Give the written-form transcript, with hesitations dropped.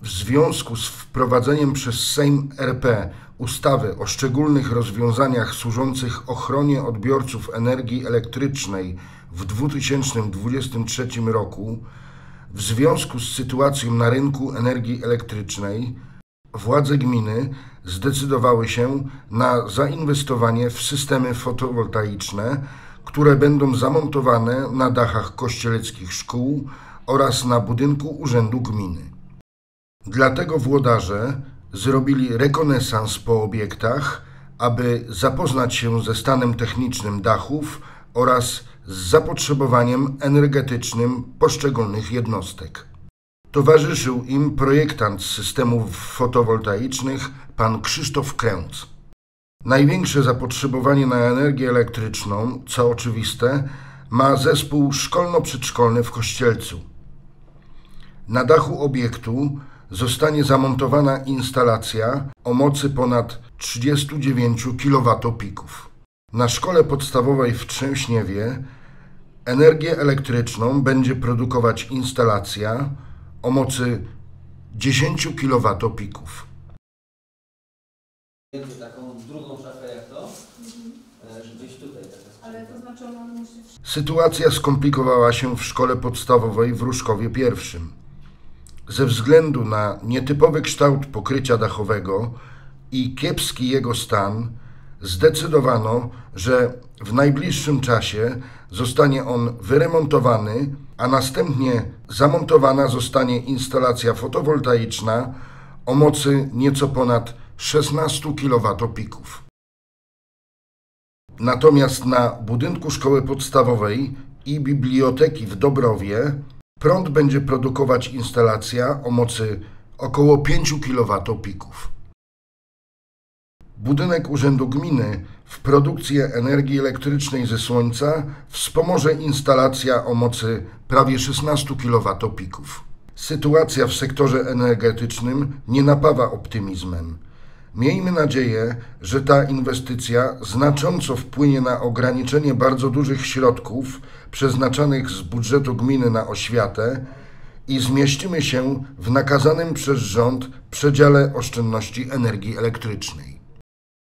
W związku z wprowadzeniem przez Sejm RP ustawy o szczególnych rozwiązaniach służących ochronie odbiorców energii elektrycznej w 2023 roku, w związku z sytuacją na rynku energii elektrycznej, władze gminy zdecydowały się na zainwestowanie w systemy fotowoltaiczne, które będą zamontowane na dachach kościeleckich szkół oraz na budynku urzędu gminy. Dlatego włodarze zrobili rekonesans po obiektach, aby zapoznać się ze stanem technicznym dachów oraz z zapotrzebowaniem energetycznym poszczególnych jednostek. Towarzyszył im projektant systemów fotowoltaicznych pan Krzysztof Kręc. Największe zapotrzebowanie na energię elektryczną, co oczywiste, ma zespół szkolno-przedszkolny w Kościelcu. Na dachu obiektu zostanie zamontowana instalacja o mocy ponad 39 kWp. Na szkole podstawowej w Trzęśniewie energię elektryczną będzie produkować instalacja o mocy 10 kWp. Taką drugą szafę jak to, żebyś tutaj taka. Ale to znaczy ona musi... Sytuacja skomplikowała się w szkole podstawowej w Różkowie I. Ze względu na nietypowy kształt pokrycia dachowego i kiepski jego stan, zdecydowano, że w najbliższym czasie zostanie on wyremontowany, a następnie zamontowana zostanie instalacja fotowoltaiczna o mocy nieco ponad 16 kWp. Natomiast na budynku szkoły podstawowej i biblioteki w Dobrowie prąd będzie produkować instalacja o mocy około 5 kWp. Budynek Urzędu Gminy w produkcję energii elektrycznej ze słońca wspomoże instalacja o mocy prawie 16 kWp. Sytuacja w sektorze energetycznym nie napawa optymizmem. Miejmy nadzieję, że ta inwestycja znacząco wpłynie na ograniczenie bardzo dużych środków przeznaczanych z budżetu gminy na oświatę i zmieścimy się w nakazanym przez rząd przedziale oszczędności energii elektrycznej.